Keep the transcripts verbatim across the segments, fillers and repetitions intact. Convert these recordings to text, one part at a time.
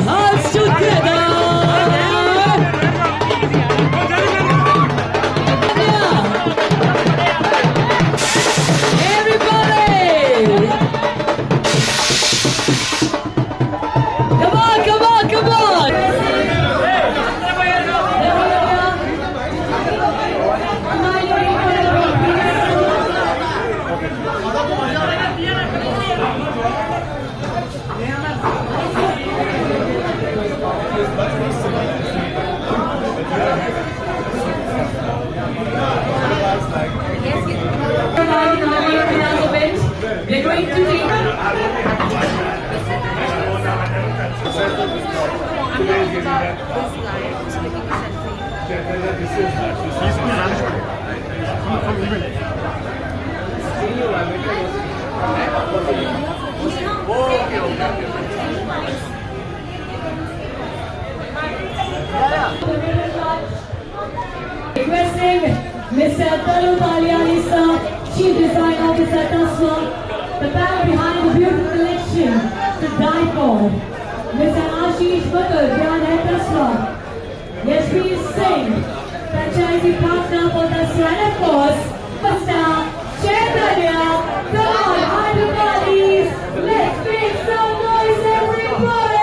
hands together. Everybody! Come on, come on, come on! We're going to take requesting Mister Tarun Taliani sir, Chief Design Officer Tasva, the man behind the beautiful collection to die for, Mister Ashish Batul, behind Tasva, Yashveer Singh, franchisee partner for Tasva, and of course, Mister Chaitanya. Come on, Hyderabadis, let's make some noise, everybody!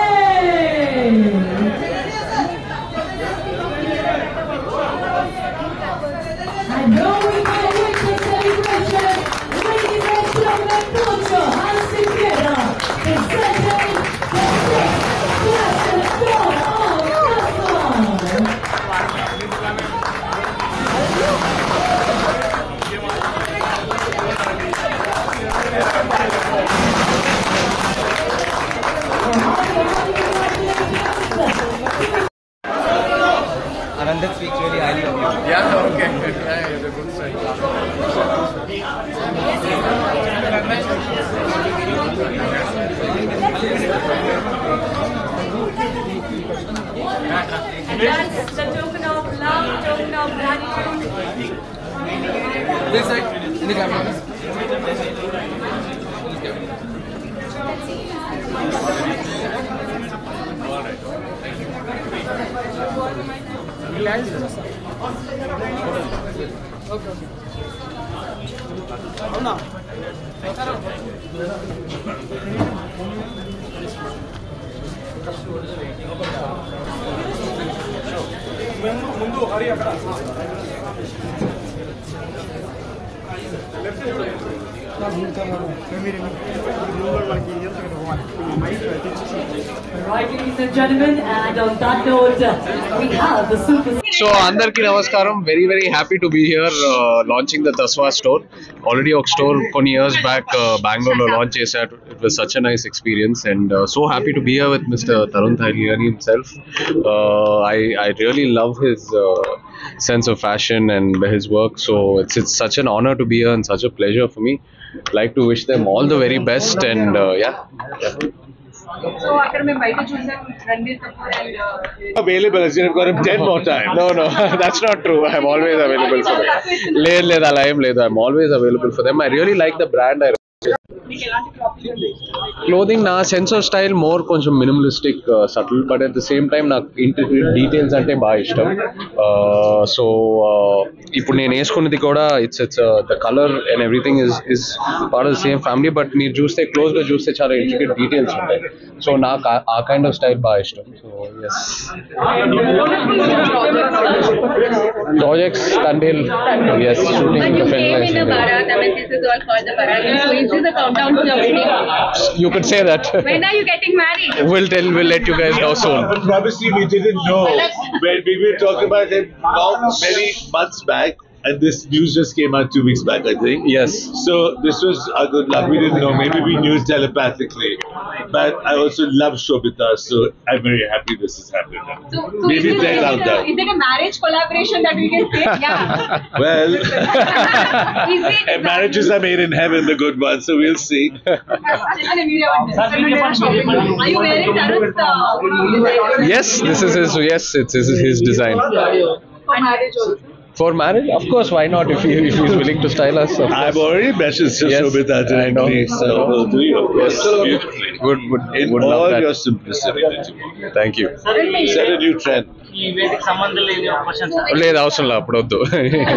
I know we can't wait for celebration. Ladies and gentlemen, put your hands together. Presenting the sixth classic dawn of Anandit speaks really highly of you. Yeah, okay. Yeah, it's a good sign. And that's the token of love, token of gratitude. This side, in the camera. All right. Thank you. ముందు హరి అక్కడ Right, ladies and gentlemen, and on that note, we have the super. So, Andarki Namaskaram. Very, very happy to be here uh, launching the Tasva store. Already a store కొన్ని years back uh, Bangalore lo launch చేశారు. It was such a nice experience and uh, so happy to be here with Mister Tarun Taliani himself. Uh, I, I really love his uh, sense of fashion and his work. So it's it's such an honor to be here and such a pleasure for me. Like to wish them all the very best and uh, yeah. yeah. So after me bite choosam Ranbir Kapoor and uh, Available as you've got him ten more times. No, no, that's not true. I'm always available for them. లేదు లేదు అలా ఏం లేదు. I'm always available for them. I really like the brand. I clothing na sense of style more కొంచెం minimalistic uh, subtle but at the same time నాకు intricate details అంటే బాగా ఇష్టం. So ఇప్పుడు నేను వేసుకున్నది కూడా it's it's uh, the color and everything is is part of the same family but మీరు చూస్తే క్లోజ్ గా చూస్తే చాలా intricate details ఉంటాయి. So నాకు ఆ kind of style బాగా ఇష్టం. So yes. Projects Tandil. Yes, shooting but the you film. came in a Bharat, I mean this is all called the Bharat. So is this a countdown to your wedding? You could say that. When are you getting married? We'll tell. We'll let you guys know soon. Obviously, we didn't know. When we were talking about him now many months back, and this news just came out two weeks back, I think. Yes. So this was a good luck. We didn't know. Maybe we knew telepathically. But I also love Shobita, so I'm very happy this is happening. So, so Maybe is, play it, it out is, it a, there. is it a marriage collaboration that we can say? Yeah. Well, Is it? and marriages are made in heaven, the good ones, so we'll see. Are you wearing Tarun's uh, Yes, this is his. Yes, it's this is his design. for marriage also? For marriage, of course, why not? If he if he's willing to style us, of I've course. already met Sister Yes, Shobita I know. directly, so we'll do you. Yes. Beautifully. Would would In would love all that. your simplicity, Nijima. Thank you. Set a new trend. ఈ వేదిక సంబంధం లేని question sir లేదు అవసరం లేదు అప్పుడు వద్దు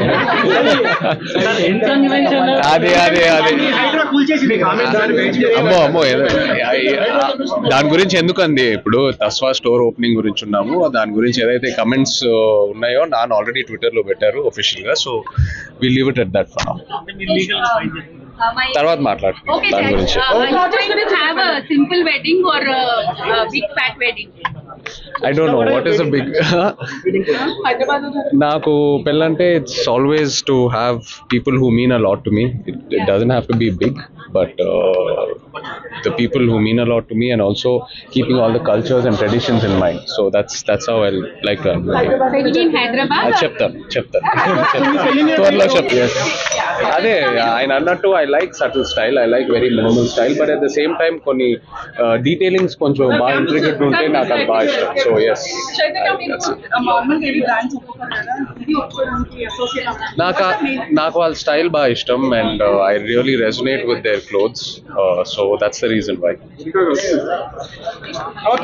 convention అదే అదే అదే హైడ్రా కూల్ చేసింది అమ్మో అమ్మో ఏదో దాని గురించి ఎందుకు అంది ఇప్పుడు తస్వా స్టోర్ ఓపెనింగ్ గురించి ఉన్నాము దాని గురించి ఏదైతే కమెంట్స్ ఉన్నాయో నాన్న ఆల్రెడీ ట్విట్టర్ లో పెట్టారు ఒఫిషియల్ గా so we leave it at that for now లీగల్ గా ఫైట్ చేస్తారు తర్వాత మాట్లాడుతున్నాం Okay, దాని sir. గురించి Uh, are you going to have a simple wedding or a, a big fat wedding? I don't know what is a big నాకు పెళ్ళంటే it's always to have people who mean a lot to me it doesn't have to be big but the people who mean a lot to me and also keeping all the cultures and traditions in mind. So that's that's how I like to Wedding in Hyderabad? చెప్తాను చెప్తాను త్వరలో చెప్తాను yes అదే ఆయన అన్నట్టు I like subtle style I like very minimal style but at the same time కొన్ని detailings కొంచెం బాగా ఇంట్రిగేట్ ఉంటే నాకు అది బాగా ఇష్టం సో ఎస్ నాకు నాకు వాళ్ళ స్టైల్ బాగా ఇష్టం and I really resonate with their clothes so that's the reason why